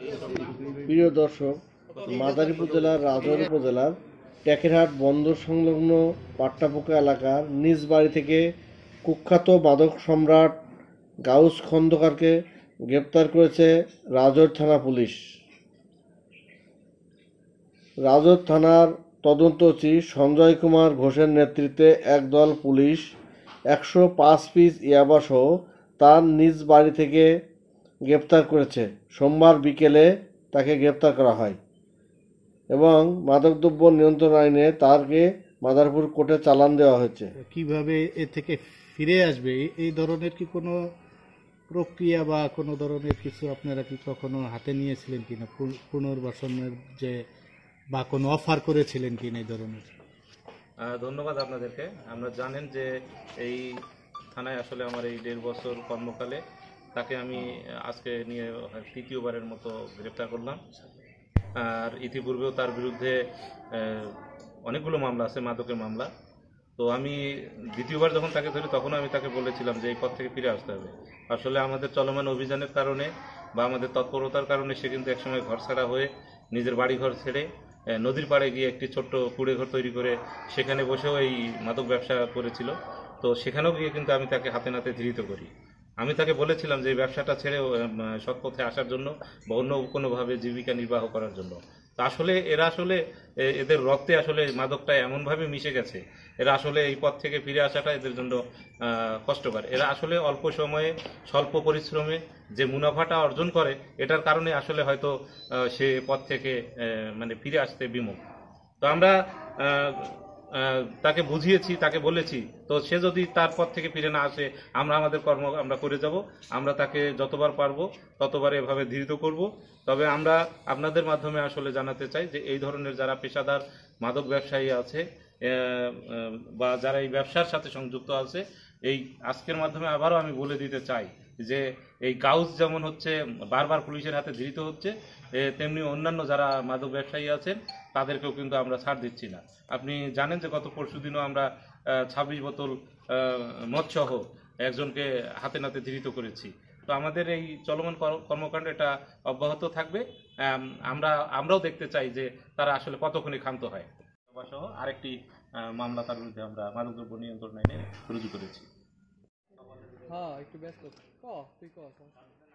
প্রিয় দর্শক, মাদারীপুর জেলার রাজৌর উপজেলার টেকেরহাট বন্দর সংলগ্ন পাট্টাপোকা এলাকার নিজ বাড়ি থেকে কুখ্যাত মাদক সম্রাট গাউস খন্দকারকে গ্রেপ্তার করেছে রাজৌর থানা পুলিশ। রাজৌর থানার তদন্ত চিফ সঞ্জয় কুমার ঘোষের নেতৃত্বে একদল পুলিশ 105 পিস ইয়াবাসহ তার নিজ বাড়ি থেকে গ্রেপ্তার করেছে। সোমবার বিকেলে তাকে গ্রেপ্তার করা হয় এবং মাদকদ্রব্য নিয়ন্ত্রণ আইনে তাকে মাদারীপুর কোর্টে চালান দেওয়া হয়েছে। কিভাবে এ থেকে ফিরে আসবে এই ধরনের কি কোনো প্রক্রিয়া বা কোনো ধরনের কিছু আপনারা কি কখনো হাতে নিয়েছিলেন কিনা, পুনর্বাসনের যে বা কোনো অফার করেছিলেন কিনা এই ধরনের? ধন্যবাদ আপনাদেরকে। আমরা জানেন যে এই থানায় আসলে আমার এই 1.5 বছর কর্মকালে তাকে আমি আজকে নিয়ে তৃতীয়বারের মতো গ্রেপ্তার করলাম। আর ইতিপূর্বেও তার বিরুদ্ধে অনেকগুলো মামলা আছে, মাদকের মামলা। তো আমি দ্বিতীয়বার যখন তাকে ধরি তখন আমি তাকে বলেছিলাম যে এই পথ থেকে ফিরে আসতে হবে। আসলে আমাদের চলমান অভিযানের কারণে বা আমাদের তৎপরতার কারণে সে কিন্তু একসময় ঘর ছাড়া হয়ে নিজের বাড়িঘর ছেড়ে নদীর পাড়ে গিয়ে একটি ছোট্ট কুড়ে ঘর তৈরি করে সেখানে বসেও এই মাদক ব্যবসা করেছিল। তো সেখানেও গিয়ে কিন্তু আমি তাকে হাতে নাতে ধৃত করি। আমি তাকে বলেছিলাম যে এই ব্যবসাটা ছেড়ে সৎ পথে আসার জন্য বা অন্য কোনোভাবে জীবিকা নির্বাহ করার জন্য। তো আসলে এরা আসলে এদের রক্তে আসলে মাদকটা এমনভাবে মিশে গেছে, এরা আসলে এই পথ থেকে ফিরে আসাটা এদের জন্য কষ্টকর। এরা আসলে অল্প সময়ে স্বল্প পরিশ্রমে যে মুনাফাটা অর্জন করে, এটার কারণে আসলে হয়তো সে পথ থেকে মানে ফিরে আসতে বিমুখ। তো আমরা তাকে বুঝিয়েছি, তাকে বলেছি, তো সে যদি তার পথ থেকে ফিরে না আসে আমরা আমাদের কর্ম আমরা করে যাব। আমরা তাকে যতবার পারবো ততবার এভাবে ধৃত করব। তবে আমরা আপনাদের মাধ্যমে আসলে জানাতে চাই যে এই ধরনের যারা পেশাদার মাদক ব্যবসায়ী আছে বা যারা এই ব্যবসার সাথে সংযুক্ত আছে, এই আজকের মাধ্যমে আবারও আমি বলে দিতে চাই যে এই গাউস যেমন হচ্ছে বারবার পুলিশের হাতে ধৃত হচ্ছে, তেমনি অন্যান্য যারা মাদক ব্যবসায়ী আছেন তাদেরকেও কিন্তু আমরা ছাড় দিচ্ছি না। আপনি জানেন যে গত পরশুদিনও আমরা 26 বোতল মদসহ একজনকে হাতে নাতে ধৃত করেছি। তো আমাদের এই চলমান কর্মকাণ্ড এটা অব্যাহত থাকবে। আমরাও দেখতে চাই যে তারা আসলে কতক্ষণে ক্ষান্ত হয়। সহ আরেকটি মামলা তার বিরুদ্ধে আমরা মাদকদ্রব্য নিয়ন্ত্রণ আইনে রুজু করেছি। হ্যাঁ, একটু ব্যস্ত। তুই ক।